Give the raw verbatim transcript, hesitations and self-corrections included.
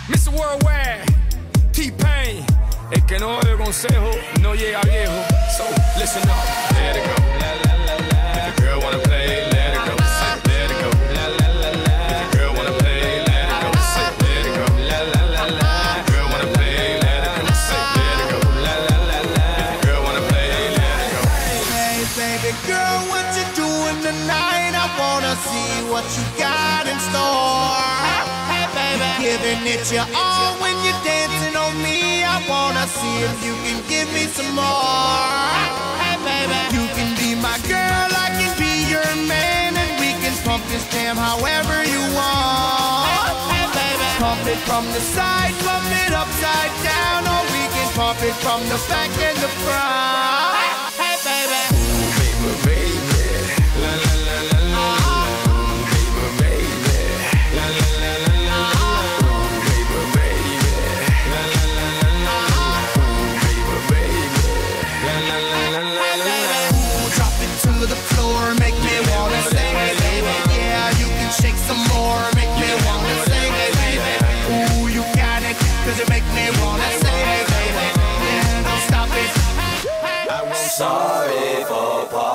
mister Worldwide, T-Pain. El que no oye consejo no llega viejo. So, listen up. Let it go. La, la, la, la. If the girl wanna play, let it go. Let it go. La, la, la, la. If the girl wanna play, let it go. Let it go. La, la, la, la. If the girl wanna play, let it go. Let it go. La, la, la, la. If the girl wanna play, let it go. Hey, baby girl, what you doing tonight? I wanna see what you got in store. Hey, baby, giving it your all when you're dancing on me. I wanna see if you can give me some more. Hey, baby, you can be my girl, I can be your man, and we can pump this jam however you want. Hey, baby, pump it from the side, pump it upside down, or we can pump it from the back and the front. Hey, baby, baby, baby, la la la la la, baby, baby, la la la la la, baby, baby, la la la la la, baby, baby, la la la la la. Ooh, drop it to the floor, make me wanna sing it, baby. Yeah, you can shake some more, make me wanna sing it, baby. Ooh, you got it, cause it make me wanna sing it, baby. Yeah, don't stop it. Sorry for